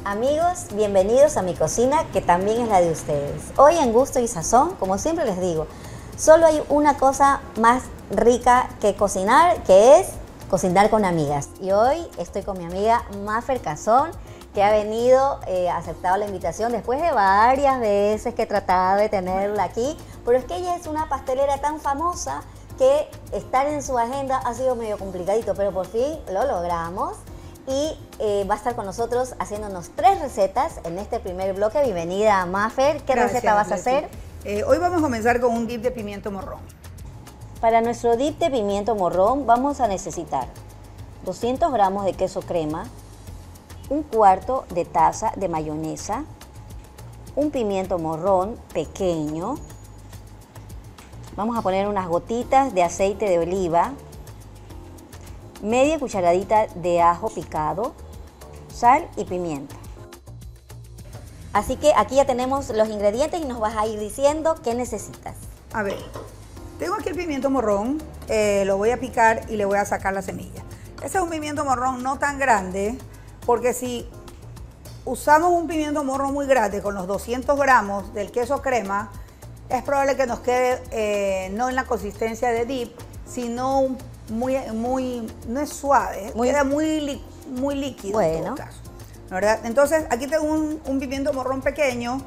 Amigos, bienvenidos a mi cocina, que también es la de ustedes. Hoy en Gusto y Sazón, como siempre les digo, solo hay una cosa más rica que cocinar, que es cocinar con amigas. Y hoy estoy con mi amiga Mafer Cazón, que ha venido, ha aceptado la invitación después de varias veces que he tratado de tenerla aquí, pero es que ella es una pastelera tan famosa que estar en su agenda ha sido medio complicadito, pero por fin lo logramos. Y va a estar con nosotros haciéndonos 3 recetas en este primer bloque. Bienvenida, Mafer. ¿Qué receta vas a hacer? Hoy vamos a comenzar con un dip de pimiento morrón. Para nuestro dip de pimiento morrón vamos a necesitar 200 gramos de queso crema, 1/4 de taza de mayonesa, un pimiento morrón pequeño. Vamos a poner unas gotitas de aceite de oliva, media cucharadita de ajo picado, sal y pimienta. Así que aquí ya tenemos los ingredientes y nos vas a ir diciendo qué necesitas. A ver, tengo aquí el pimiento morrón, lo voy a picar y le voy a sacar la semilla. Este es un pimiento morrón no tan grande, porque si usamos un pimiento morrón muy grande con los 200 gramos del queso crema, es probable que nos quede no en la consistencia de dip, sino no es suave, queda muy líquido, bueno, en todo caso, ¿verdad? Entonces aquí tengo un pimiento morrón pequeño.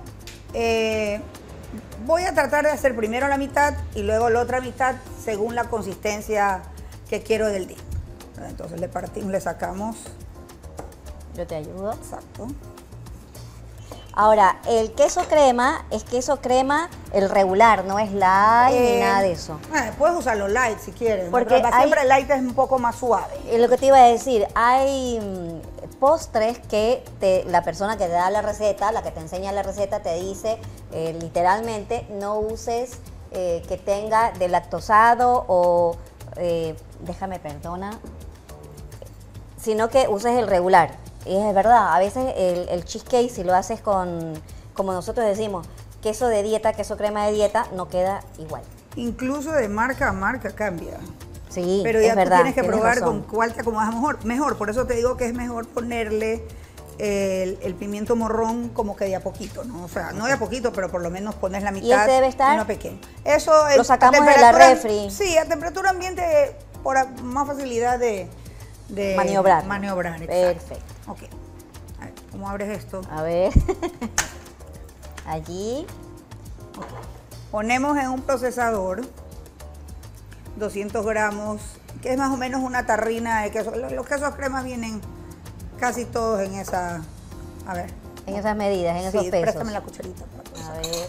Voy a tratar de hacer primero la mitad y luego la otra mitad según la consistencia que quiero del dip. Entonces le partimos, le sacamos. Yo te ayudo. Exacto. Ahora, el queso crema es queso crema el regular, no es light ni nada de eso. Puedes usarlo light si quieres, porque siempre el light es un poco más suave. Lo que te iba a decir, hay postres que la persona que te da la receta, la que te enseña la receta, te dice literalmente no uses que tenga lactosado o, sino que uses el regular. Y es verdad, a veces el cheesecake, si lo haces con, como nosotros decimos, queso de dieta, queso crema de dieta, no queda igual. Incluso de marca a marca cambia. Sí, pero ya es verdad, tú tienes que probar con cuál te acomodas mejor. Por eso te digo que es mejor ponerle el pimiento morrón como que de a poquito, ¿no? O sea, no de a poquito, pero por lo menos pones la mitad. ¿Y este debe estar? Uno pequeño. Eso lo sacamos de la refri. Sí, a temperatura ambiente por más facilidad de maniobrar. Exacto. Perfecto. Ok. A ver, ¿cómo abres esto? A ver. Allí. Okay. Ponemos en un procesador 200 gramos, que es más o menos una tarrina de queso. Los quesos cremas vienen casi todos en esa, a ver. En esas medidas, en esos pesos. Préstame la cucharita. A ver.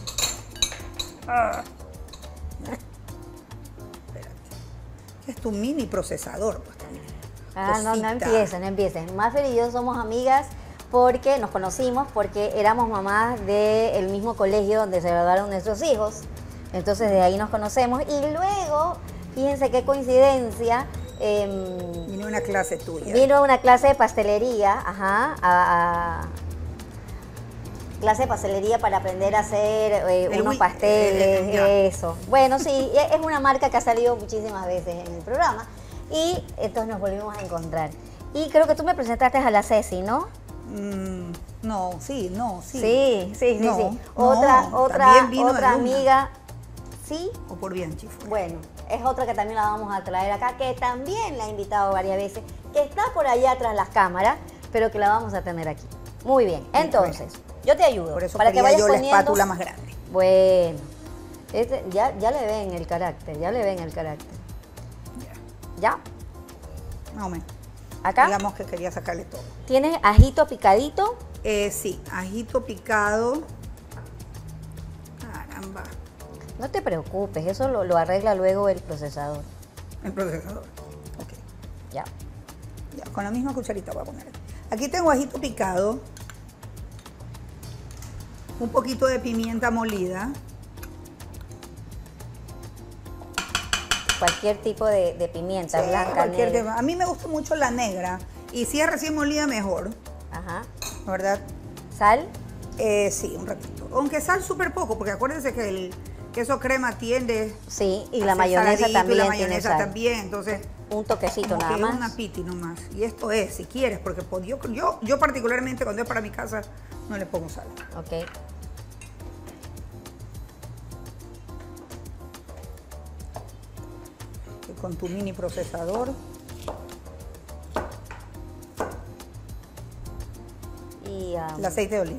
Espérate. Es tu mini procesador, pues también. No empieces. Mafer y yo somos amigas porque nos conocimos, porque éramos mamás del mismo colegio donde se graduaron nuestros hijos. Entonces de ahí nos conocemos y luego, fíjense qué coincidencia. Vino una clase tuya. Vino una clase de pastelería, clase de pastelería para aprender a hacer unos pasteles, eso. Bueno, sí, es una marca que ha salido muchísimas veces en el programa. Y entonces nos volvimos a encontrar. Y creo que tú me presentaste a la Ceci, ¿no? No. Sí. Otra amiga. ¿Sí? O por Bianchi. Bueno, es otra que también la vamos a traer acá, que también la he invitado varias veces, que está por allá tras las cámaras, pero que la vamos a tener aquí. Muy bien, entonces, yo te ayudo. Por eso para que vayas yo poniendo la espátula más grande. Bueno, ya le ven el carácter, ¿Ya? Más o menos. ¿Acá? Digamos que quería sacarle todo. ¿Tienes ajito picadito? Sí, ajito picado. Caramba. No te preocupes, eso lo arregla luego el procesador. El procesador. Ok. Ya. Con la misma cucharita voy a poner. Aquí tengo ajito picado. Un poquito de pimienta molida. Cualquier tipo de pimienta, sí, blanca, negra. A mí me gusta mucho la negra. Y si es recién molida, mejor. Ajá. ¿Verdad? ¿Sal? Sí, un ratito. Aunque sal súper poco, porque acuérdense que el queso crema tiende. Sí, y la mayonesa también. Y la mayonesa también. Entonces, Un toquecito como nada que más. una piti nomás. Y esto es, si quieres, porque pues, yo particularmente cuando es para mi casa no le pongo sal. Ok. Y con tu mini procesador. Y El aceite de oliva.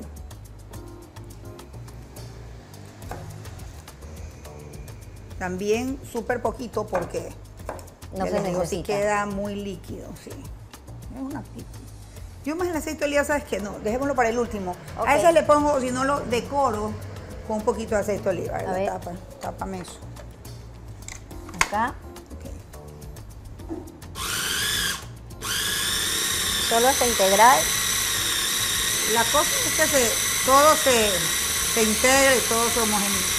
También súper poquito porque no ya se les digo, si necesita. queda muy líquido, sí. Es una piti. Yo más el aceite de oliva, ¿sabes qué? No, dejémoslo para el último. Ok. A ese le pongo, si no lo decoro, con un poquito de aceite de oliva. A ver. Tápame eso. Acá. Ok. Solo hasta integral. La cosa es que todo se integra y todo se homogeniza.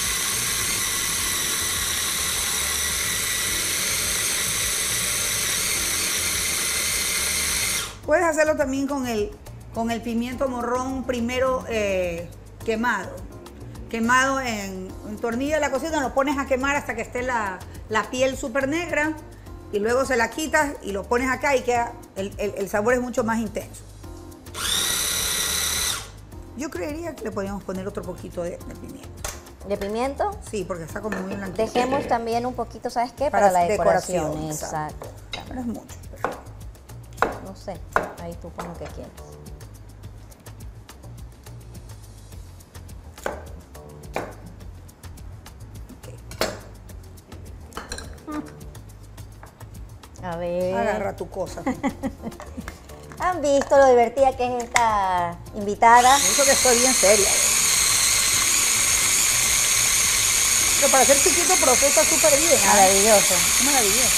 Puedes hacerlo también con el pimiento morrón primero quemado. Quemado en tornillo de la cocina, lo pones a quemar hasta que esté la piel súper negra y luego se la quitas y lo pones acá y queda, el sabor es mucho más intenso. Yo creería que le podríamos poner otro poquito de pimiento. ¿De pimiento? Sí, porque está como muy blanquito. Dejemos también un poquito, ¿sabes qué? Para la decoración. Exacto. Pero es mucho. No sé, ahí tú pon lo que quieras. A ver. Agarra tu cosa. ¿Han visto lo divertida que es esta invitada? Eso que estoy bien seria. Pero para ser chiquito procesa súper bien. Maravilloso. Maravilloso.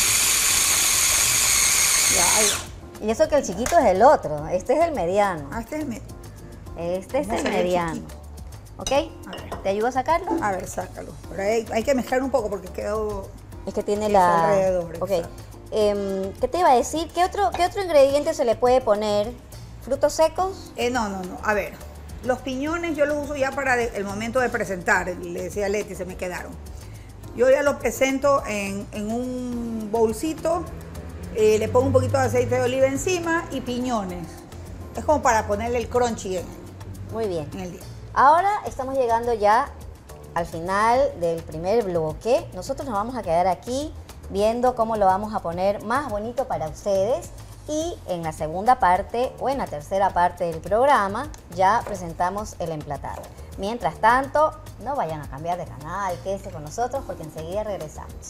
Ya. Y eso que el chiquito es el otro. Este es el mediano. Ah, este es el medio. Este es Vamos el a hacer el mediano. chiquito. ¿Ok? A ver. ¿Te ayudo a sacarlo? A ver, sácalo. Pero hay que mezclar un poco porque quedó... Es que tiene Eso la... alrededor, Ok. exacto. ¿Qué te iba a decir? ¿Qué otro ingrediente se le puede poner? ¿Frutos secos? No. A ver, los piñones yo los uso ya para el momento de presentar. Le decía a Leti, se me quedaron. Yo ya los presento en un bolsito, le pongo un poquito de aceite de oliva encima y piñones. Es como para ponerle el crunchy Muy bien. en el día. Ahora estamos llegando ya al final del primer bloque. Nosotros nos vamos a quedar aquí viendo cómo lo vamos a poner más bonito para ustedes. Y en la segunda parte o en la tercera parte del programa ya presentamos el emplatado. Mientras tanto, no vayan a cambiar de canal, quédense con nosotros porque enseguida regresamos.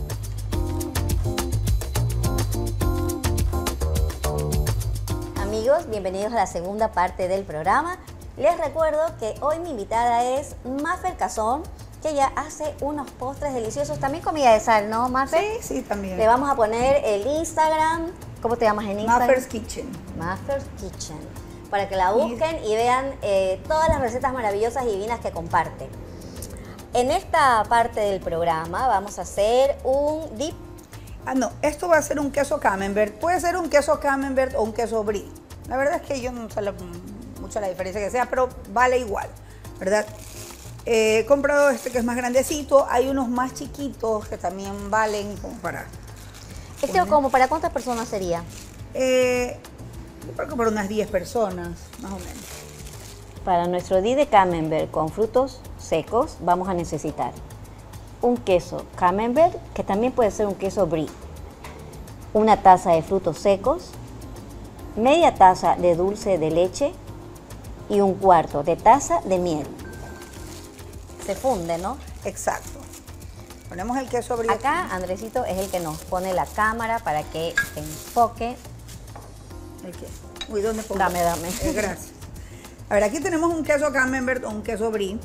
Amigos, bienvenidos a la segunda parte del programa. Les recuerdo que hoy mi invitada es Mafer Cazón, que ella hace unos postres deliciosos, también comida de sal, ¿no, Mafer? Sí, también. Le vamos a poner el Instagram. ¿Cómo te llamas en Instagram? Mafer's Kitchen. Mafer's Kitchen. Para que la busquen y vean todas las recetas maravillosas y divinas que comparte. En esta parte del programa vamos a hacer un dip. No, esto va a ser un queso camembert. Puede ser un queso camembert o un queso brie. La verdad es que yo no sé mucho la diferencia que sea, pero vale igual, ¿verdad? He comprado este que es más grandecito. Hay unos más chiquitos que también valen como para... ¿Este como para cuántas personas sería? Yo creo que para unas 10 personas, más o menos. Para nuestro dip de camembert con frutos secos vamos a necesitar un queso camembert, que también puede ser un queso brie, una taza de frutos secos, media taza de dulce de leche y un cuarto de taza de miel. Se funde, ¿no? Exacto. Ponemos el queso brie. Acá Andresito es el que nos pone la cámara para que se enfoque. ¿El qué? Uy, ¿dónde pongo? Dame. Gracias. A ver, aquí tenemos un queso camembert o un queso brie.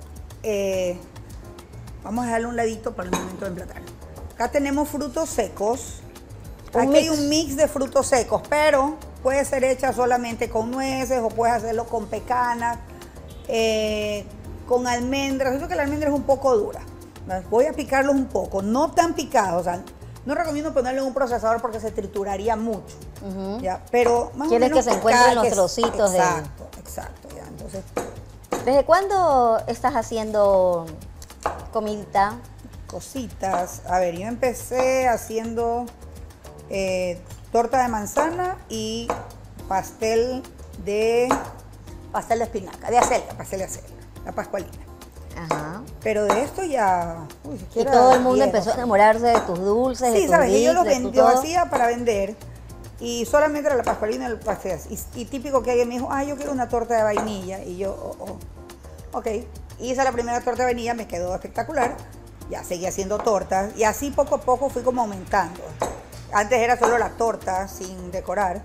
Vamos a dejarle un ladito para el momento de emplatar. Acá tenemos frutos secos. Aquí hay un mix de frutos secos, pero puede ser hecha solamente con nueces o puedes hacerlo con pecanas, con almendras. Eso que la almendra es un poco dura. Voy a picarlos un poco, no tan picados. O sea, no recomiendo ponerlo en un procesador porque se trituraría mucho. ¿Ya? Pero más o menos que se encuentren los trocitos de... Exacto, ya. Entonces, ¿Desde cuándo estás haciendo comidita? cositas. A ver, yo empecé haciendo torta de manzana y pastel de espinaca, de acelga, pastel de acelga, la pascualina. Ajá. Pero de esto ya... Uy, Y siquiera todo el mundo 10, empezó a 12. enamorarse de tus dulces, de Sí, tus sabes, que yo bits, de tu lo todo. hacía para vender y solamente era la pascualina y el pastel. Y típico que alguien me dijo, yo quiero una torta de vainilla. Y yo, ok. Hice la primera torta de vainilla, me quedó espectacular. Ya seguí haciendo tortas y así poco a poco fui como aumentando. Antes era solo la torta sin decorar.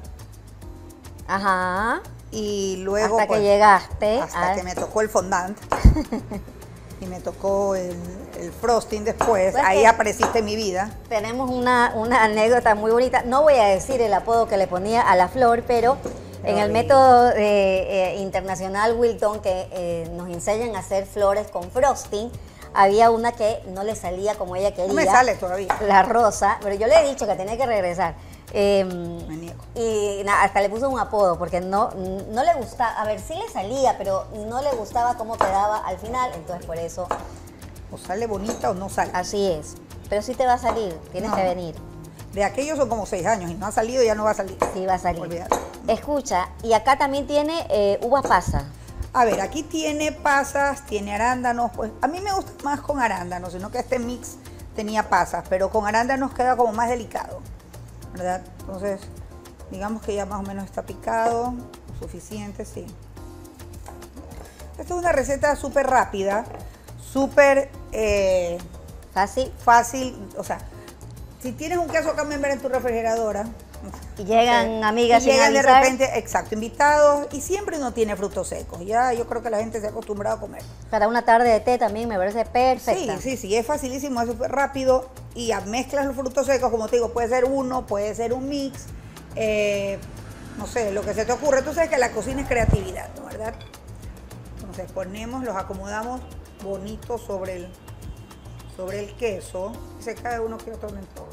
Ajá. Y luego... Hasta que pues, llegaste. hasta que me tocó el fondant. Y me tocó el frosting después. Pues Ahí que- apareciste en mi vida. Tenemos una anécdota muy bonita. No voy a decir el apodo que le ponía a la flor, pero en el Ay. método internacional Wilton, que nos enseñan a hacer flores con frosting, había una que no le salía como ella quería. No me sale todavía. La rosa, pero yo le he dicho que tenía que regresar. Me niego. Y hasta le puso un apodo porque no le gustaba, a ver, sí le salía, pero no le gustaba cómo quedaba al final, entonces por eso O sale bonita o no sale. así es. Pero sí te va a salir, tienes No. que venir, De aquellos son como 6 años y no ha salido, ya no va a salir. sí va a salir. Olvídate. Escucha, y acá también tiene uva pasa. A ver, aquí tiene pasas, tiene arándanos. Pues a mí me gusta más con arándanos, sino que este mix tenía pasas, pero con arándanos queda como más delicado, ¿verdad? Entonces, digamos que ya más o menos está picado, suficiente, sí. Esta es una receta súper rápida, súper Fácil. fácil. O sea, si tienes un queso camembert en tu refrigeradora, Y llegan amigas y sin llegan de avisar. repente, exacto, invitados, y siempre uno tiene frutos secos. Ya yo creo que la gente se ha acostumbrado a comer. Para una tarde de té también me parece perfecta. Sí, es facilísimo, es súper rápido y ya mezclas los frutos secos, como te digo, puede ser uno, puede ser un mix, no sé, lo que se te ocurre. Tú sabes que la cocina es creatividad, ¿no? ¿Verdad? Entonces los acomodamos bonitos sobre el queso y se cae uno que otro en todo.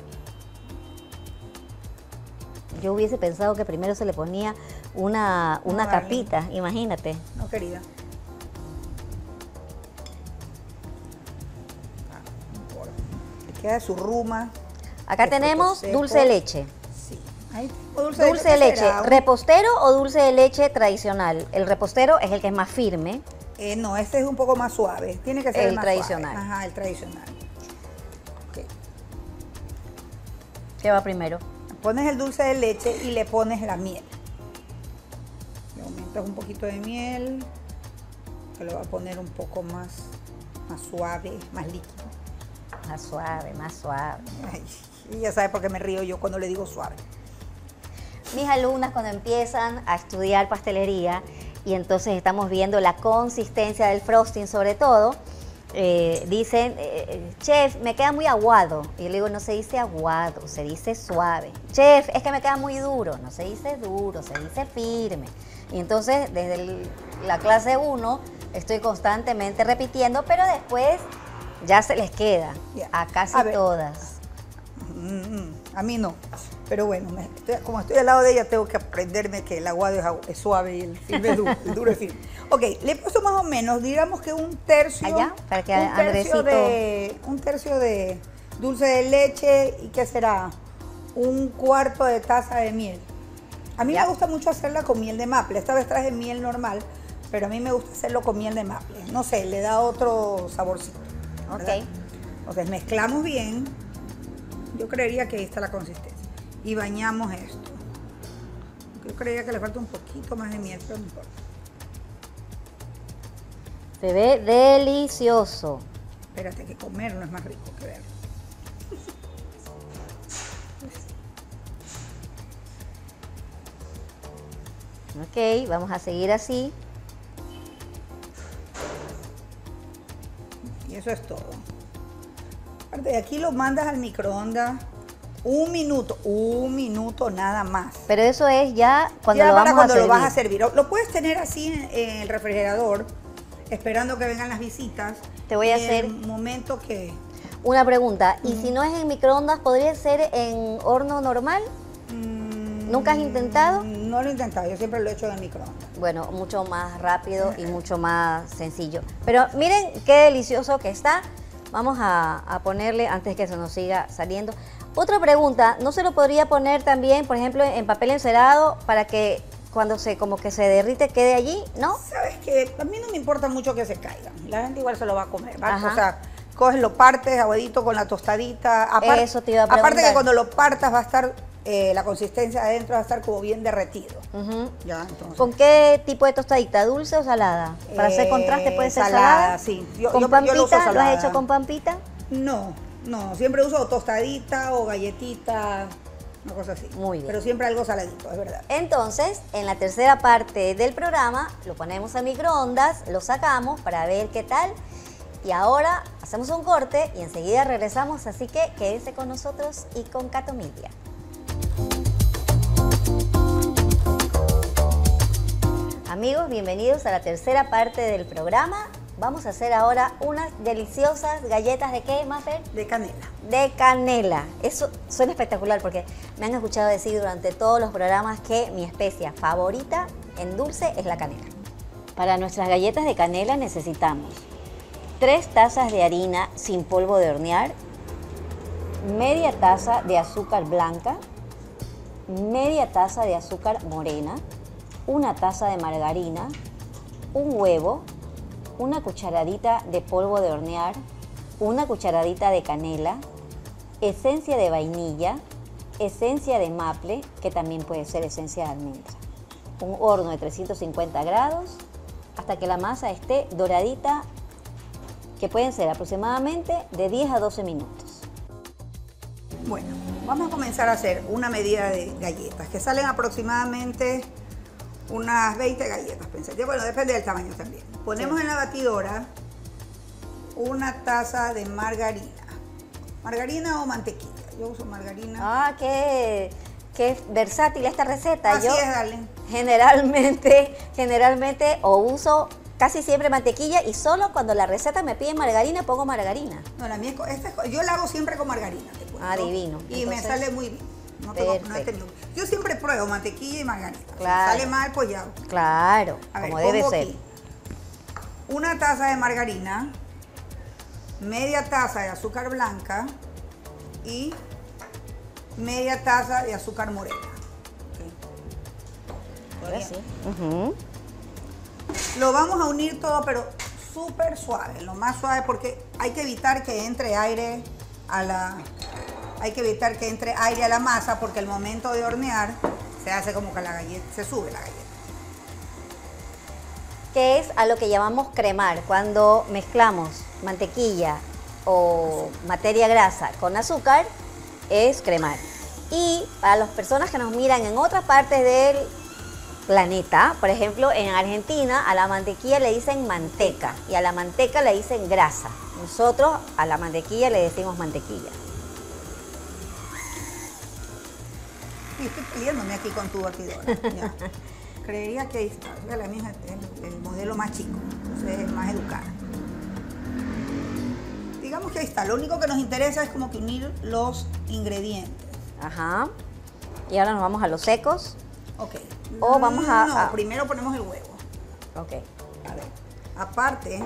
Yo hubiese pensado que primero se le ponía una Vale. capita, imagínate. No, querida. No importa. Le queda su ruma. Acá de tenemos frutos dulce de secos. leche. Sí. Ahí tengo dulce Dulce de leche, será? ¿repostero o dulce de leche tradicional? El repostero es el que es más firme. No, este es un poco más suave. Tiene que ser El más tradicional. suave. Ajá, el tradicional. Ok. ¿Qué va primero? Pones el dulce de leche y le pones la miel. Le aumentas un poquito de miel, que lo va a poner un poco más suave, más líquido. Más suave, más suave. Ay, y ya sabe por qué me río yo cuando le digo suave. Mis alumnas cuando empiezan a estudiar pastelería y entonces estamos viendo la consistencia del frosting sobre todo, dicen, chef, me queda muy aguado. Y yo le digo, no se dice aguado, se dice suave. Chef, es que me queda muy duro. No se dice duro, se dice firme. Y entonces, desde la clase 1, estoy constantemente repitiendo, pero después ya se les queda Ya. a casi A ver. todas. A mí no. Pero bueno, como estoy al lado de ella, tengo que aprenderme que el aguado es suave y el firme es duro, el duro es firme. Ok, le he puesto más o menos, digamos que un tercio. Allá, para que un tercio Andresito- un tercio de dulce de leche y ¿qué será? Un cuarto de taza de miel. A mí Ya. me gusta mucho hacerla con miel de maple. Esta vez traje miel normal, pero a mí me gusta hacerlo con miel de maple. No sé, le da otro saborcito. ¿verdad? Ok. Entonces mezclamos bien. Yo creería que ahí está la consistencia. Y bañamos esto. Yo creería que le falta un poquito más de miel, pero no importa. Se ve delicioso. Espérate, que comerlo es más rico que verlo. Ok, vamos a seguir así. Y eso es todo. Aparte de aquí lo mandas al microondas un minuto nada más. Pero eso es ya cuando Ya lo para vamos cuando a lo servir. vas a servir. Lo puedes tener así en el refrigerador, esperando que vengan las visitas. Te voy a Y en hacer- el momento que... Una pregunta, ¿y si no es en microondas, podría ser en horno normal? ¿Nunca has intentado? No lo he intentado, yo siempre lo he hecho en el microondas. Bueno, mucho más rápido y mucho más sencillo. Pero miren qué delicioso que está. Vamos a ponerle, antes que se nos siga saliendo. Otra pregunta, ¿no se lo podría poner también, por ejemplo, en papel encerado para que cuando como que se derrite quede allí, ¿no? Sabes que a mí no me importa mucho que se caigan. La gente igual se lo va a comer. Ajá. O sea, coges, lo partes, aguadito con la tostadita. Eso te iba a preguntar. Aparte que cuando lo partas va a estar, la consistencia adentro va a estar como bien derretido. Ya, entonces. ¿Con qué tipo de tostadita? ¿Dulce o salada? Para hacer contraste puede ser salada. Sí. ¿Con pampita? Yo lo uso salada. ¿Lo has hecho con pampita? No, siempre uso tostadita o galletita, una cosa así. Muy bien. Pero siempre algo saladito, es verdad. Entonces, en la tercera parte del programa, lo ponemos a microondas, lo sacamos para ver qué tal. Y ahora hacemos un corte y enseguida regresamos, así que quédese con nosotros y con Cato Media. Amigos, bienvenidos a la tercera parte del programa. Vamos a hacer ahora unas deliciosas galletas ¿de qué, Mafer? De canela. De canela. Eso suena espectacular porque me han escuchado decir durante todos los programas que mi especia favorita en dulce es la canela. Para nuestras galletas de canela necesitamos 3 tazas de harina sin polvo de hornear, media taza de azúcar blanca, media taza de azúcar morena, una taza de margarina, un huevo, una cucharadita de polvo de hornear, una cucharadita de canela, esencia de vainilla, esencia de maple, que también puede ser esencia de almendra. Un horno de 350 grados hasta que la masa esté doradita, que pueden ser aproximadamente de 10 a 12 minutos. Bueno, vamos a comenzar a hacer una medida de galletas, que salen aproximadamente unas 20 galletas, pensé. Bueno, depende del tamaño también. Ponemos en la batidora una taza de margarina. ¿Margarina o mantequilla? Yo uso margarina. Ah, qué versátil esta receta. Así es, dale. Generalmente o uso casi siempre mantequilla y solo cuando la receta me pide margarina pongo margarina. No, la mía yo la hago siempre con margarina, te cuento. Ah, divino. Y entonces, me sale muy bien. No he tenido. Yo siempre pruebo mantequilla y margarina. Claro. Si sale mal, pues ya. Claro, a ver, como debe ser. Aquí una taza de margarina, media taza de azúcar blanca y media taza de azúcar morena. Ahora sí. Lo vamos a unir todo, pero súper suave, lo más suave, porque hay que evitar que entre aire a la masa, porque al momento de hornear se hace como que la galleta, se sube la galleta. Que es a lo que llamamos cremar, cuando mezclamos mantequilla o materia grasa con azúcar, es cremar. Y para las personas que nos miran en otras partes del planeta, por ejemplo, en Argentina a la mantequilla le dicen manteca y a la manteca le dicen grasa. Nosotros a la mantequilla le decimos mantequilla. Y estoy peleándome aquí con tu batidora. Ya. Creería que ahí está. La mía es el modelo más chico, entonces es más educada. Digamos que ahí está. Lo único que nos interesa es como que unir los ingredientes. Ajá. Y ahora nos vamos a los secos. Ok. O vamos No, primero ponemos el huevo. Ok. A ver. Aparte,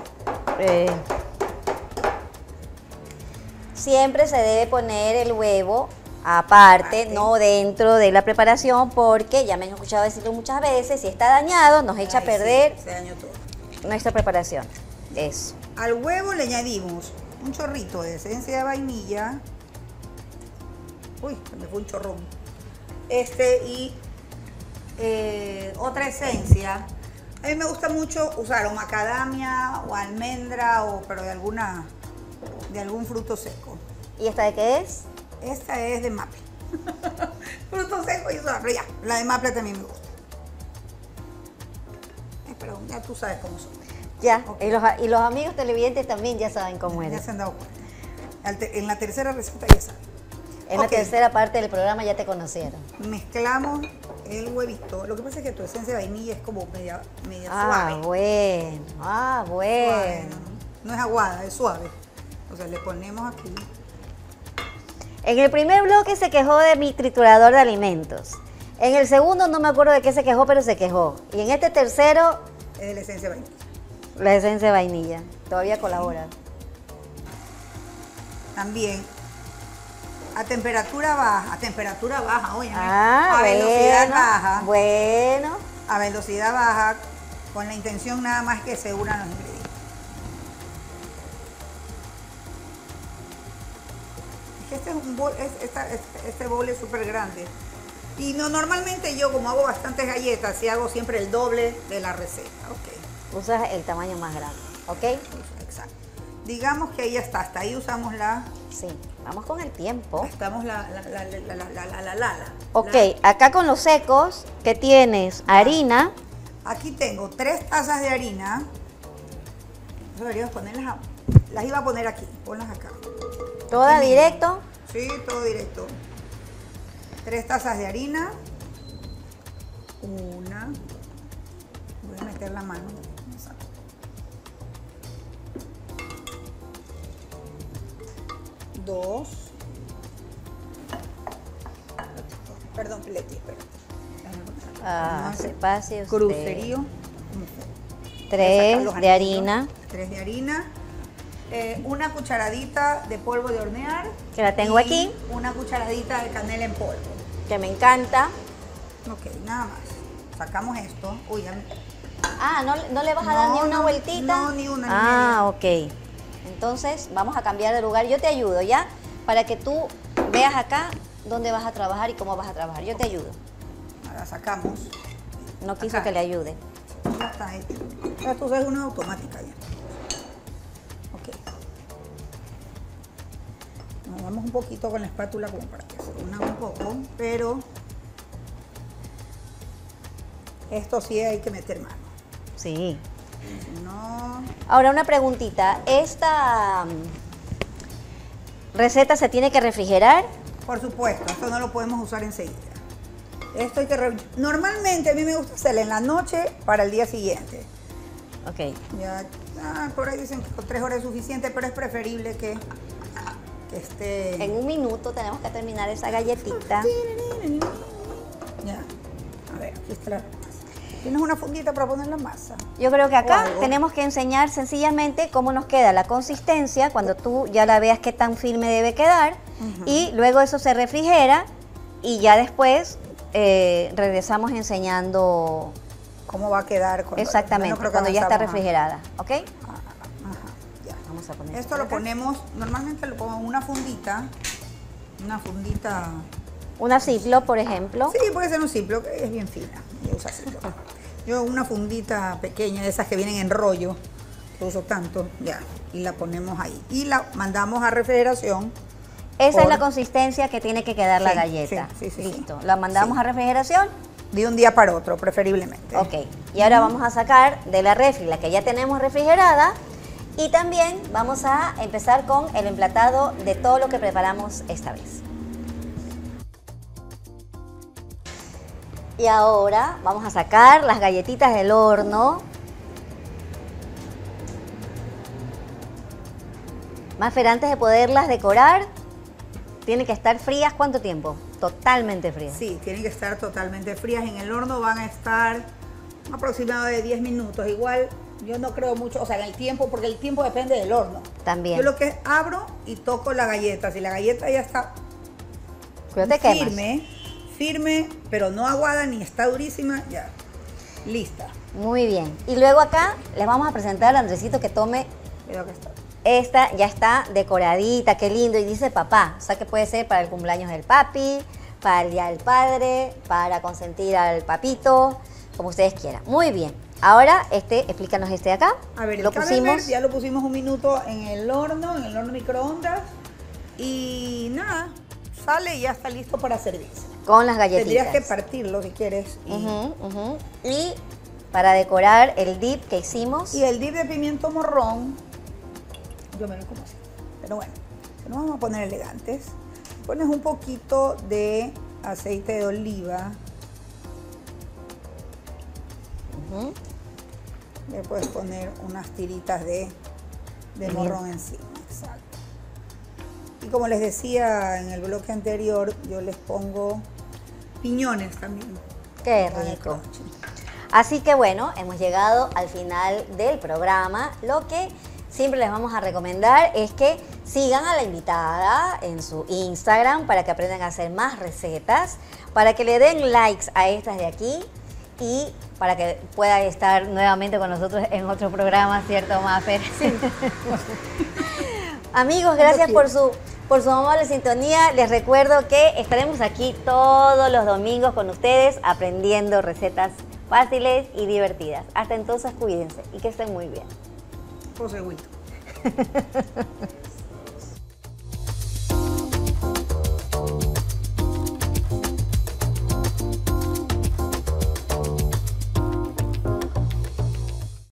siempre se debe poner el huevo aparte, no dentro de la preparación, porque ya me han escuchado decirlo muchas veces, si está dañado nos echa a perder se dañó todo. nuestra preparación. Eso. Al huevo le añadimos un chorrito de esencia de vainilla. Uy, me fue un chorrón. Y otra esencia. A mí me gusta mucho usar o macadamia o almendra, pero de algún fruto seco. ¿Y esta de qué es? Esta es de maple. Fruto seco y eso, pero ya, la de maple también me gusta. Pero ya tú sabes cómo son. Ya, Okay. y los amigos televidentes también ya saben cómo Ya es. se han dado cuenta. En la tercera receta ya saben. En la tercera parte del programa ya te conocieron. Mezclamos el huevito. Lo que pasa es que tu esencia de vainilla es como media Ah, suave. bueno. Ah, bueno. Suave, no es aguada, es suave. Entonces le ponemos aquí. En el primer bloque se quejó de mi triturador de alimentos. En el segundo no me acuerdo de qué se quejó, pero se quejó. Y en este tercero, Es de la esencia de vainilla. la esencia de vainilla. Todavía colabora. también a temperatura baja, oye, Ah, a velocidad bueno, baja, bueno. a velocidad baja, con la intención nada más que se unan los ingredientes. Es que este es un bol, este bol es súper grande. Y no, normalmente yo, como hago bastantes galletas, sí hago siempre el doble de la receta. Ok. Usas el tamaño más grande, ¿ok? Exacto. Digamos que ahí ya está, hasta ahí usamos la... Sí, vamos con el tiempo. Estamos la. Ok, acá con los secos, ¿qué tienes? Harina. Aquí tengo 3 tazas de harina. Eso deberías ponerlas, las iba a poner aquí, ponlas acá. ¿Toda Aquí directo? mismo. Sí, todo directo. 3 tazas de harina. Una. Voy a meter la mano. Dos. Perdón, Leti, espérate. Ah, se pase usted. Crucerío. 3 de harina. 3 de harina. Una cucharadita de polvo de hornear. Que la tengo y aquí. Una cucharadita de canela en polvo. Que me encanta. Ok, nada más. Sacamos esto. Uy, ya me... Ah, ¿no le vas a dar ni una vueltita? No, ni una. Ah, ok. Entonces vamos a cambiar de lugar. Yo te ayudo, ¿ya? Para que tú veas acá dónde vas a trabajar y cómo vas a trabajar. Yo te ayudo. Ahora sacamos. No quiso Acá. que le ayude. Ya está hecho. Esto es una automática ya. Ok. Nos damos un poquito con la espátula como para que se una un poco, pero esto sí hay que meter mano. Sí. Si no... Ahora una preguntita. ¿Esta receta se tiene que refrigerar? Por supuesto, esto no lo podemos usar enseguida. Esto hay que... Normalmente a mí me gusta hacerlo en la noche para el día siguiente. Ok. Ya, por ahí dicen que con 3 horas es suficiente, pero es preferible que esté... En un minuto tenemos que terminar esa galletita. Ya. A ver, aquí está la masa. ¿Tienes una fundita para poner la masa? Yo creo que acá O algo. tenemos que enseñar sencillamente cómo nos queda la consistencia cuando tú ya la veas qué tan firme debe quedar. Y luego eso se refrigera y ya después regresamos enseñando ¿Cómo va a quedar? exactamente creo que cuando ya está avanzamos. refrigerada, ¿ok? Ajá, ya. Vamos a poner Esto lo ponemos, normalmente lo pongo en una fundita. Una Ziploc, por ejemplo. Sí, puede ser un Ziploc, que es bien fina. Yo uso Ziploc. Yo una fundita pequeña, de esas que vienen en rollo, que uso tanto, ya. Y la ponemos ahí. Y la mandamos a refrigeración. Esa es la consistencia que tiene que quedar la Sí, galleta. sí. Listo. La mandamos a refrigeración. De un día para otro, preferiblemente. Ok. Y ahora vamos a sacar de la refri la que ya tenemos refrigerada. Y también vamos a empezar con el emplatado de todo lo que preparamos esta vez. Y ahora vamos a sacar las galletitas del horno. Mafer, antes de poderlas decorar, tienen que estar frías. ¿Cuánto tiempo? Totalmente frías. Sí, tienen que estar totalmente frías. En el horno van a estar aproximadamente de 10 minutos. Igual, yo no creo mucho, o sea, en el tiempo, porque el tiempo depende del horno. También. Yo lo que abro y toco la galleta. Si la galleta ya está Cuidado, te quemas. firme, pero no aguada ni está durísima, ya, lista. Muy bien. Y luego acá les vamos a presentar a Andresito que tome. Cuidado que está. Esta ya está decoradita, qué lindo. Y dice papá. O sea que puede ser para el cumpleaños del papi, para el día del padre, para consentir al papito, como ustedes quieran. Muy bien. Ahora, explícanos este de acá. A ver, lo el camembert pusimos. ya lo pusimos un minuto en el horno microondas. Y nada, sale y ya está listo para servirse. Con las galletitas. Tendrías que partirlo si quieres. Y para decorar el dip que hicimos. Y el dip de pimiento morrón, yo me lo como así. Pero bueno, nos vamos a poner elegantes. Pones un poquito de aceite de oliva. Le puedes poner unas tiritas de morrón encima. Exacto. Y como les decía en el bloque anterior, yo les pongo piñones también. Qué rico. Así que bueno, hemos llegado al final del programa. Lo que siempre les vamos a recomendar es que Sigan a la invitada en su Instagram para que aprendan a hacer más recetas, para que le den likes a estas de aquí y para que pueda estar nuevamente con nosotros en otro programa, ¿cierto, Mafer? Sí. Amigos, gracias por su amable sintonía. Les recuerdo que estaremos aquí todos los domingos con ustedes aprendiendo recetas fáciles y divertidas. Hasta entonces, cuídense y que estén muy bien. Proseguito.